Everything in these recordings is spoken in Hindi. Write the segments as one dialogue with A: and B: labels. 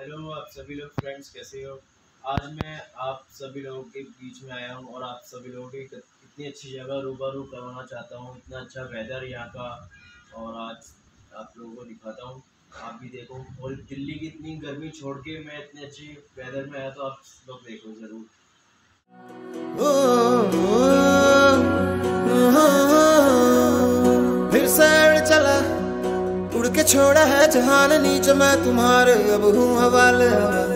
A: हेलो आप सभी लोग फ्रेंड्स कैसे हो। आज मैं आप सभी लोगों के बीच में आया हूँ और आप सभी लोगों की इतनी अच्छी जगह रूबरू करवाना चाहता हूँ। इतना अच्छा वेदर यहाँ का और आज आप लोगों को दिखाता हूँ। आप भी देखो और दिल्ली की इतनी गर्मी छोड़ के मैं इतने अच्छे वेदर में आया तो आप लोग देखो ज़रूर।
B: फिर से चला उड़ के छोड़ा है जहान नीच मैं तुम्हारे अब हूँ हवाले।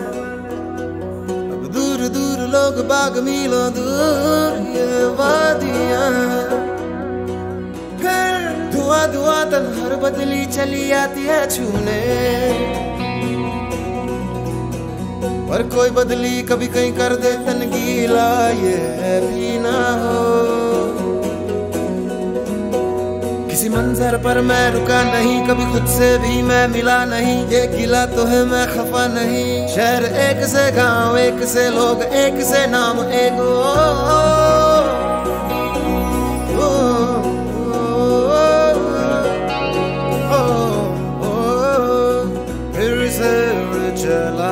B: अब दूर दूर लोग बाग मीलों दूर ये वादियाँ, फिर धुआं धुआं तन्हार बदली चली आती है छूने। पर कोई बदली कभी कहीं कर दे तन गीला ये भी ना हो। किसी मंजर पर मैं रुका नहीं, कभी खुद से भी मैं मिला नहीं। ये गिला तो है मैं खफा नहीं। शहर एक से गांव एक से लोग एक से नाम एक फिर से चला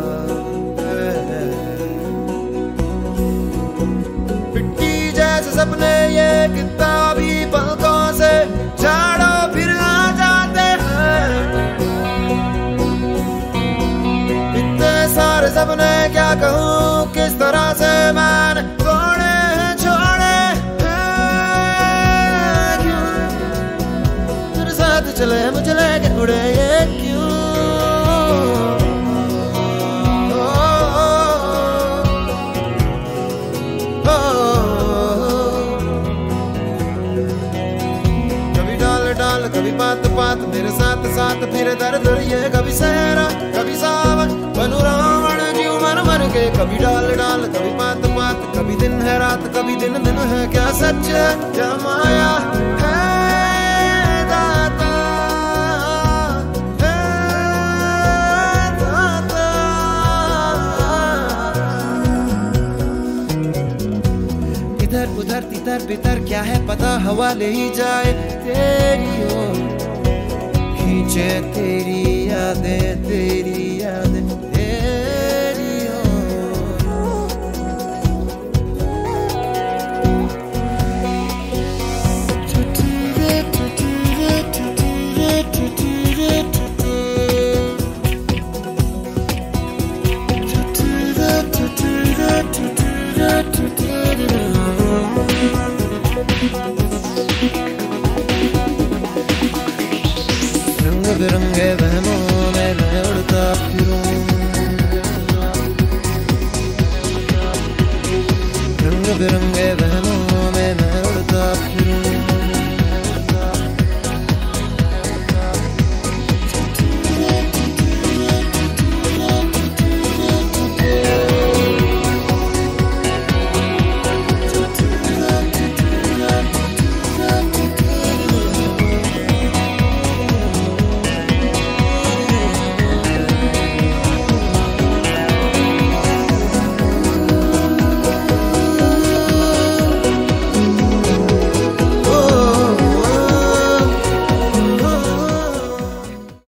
B: पिट्टी जैसे सपने ये किताबी पलकों से झाड़ो फिर आ जाते हैं। इतने सारे सपने क्या कहूँ किस तरह से मैंने तोड़े हैं छोड़े हैं। क्यों तेरे साथ चले मुझे लेके उड़े ये क्यों। कभी बात बात मेरे साथ साथ फिर दर दर ये कभी सहरा कभी सावन बनू रावण जीव मर मर के। कभी डाल डाल कभी बात बात कभी दिन है रात कभी दिन दिन है क्या सच है क्या माया है दाता है दाता। इधर उधर तितर बितर क्या है पता हवा ले ही जाए तेरी ओर, खींचे तेरी यादें तेरी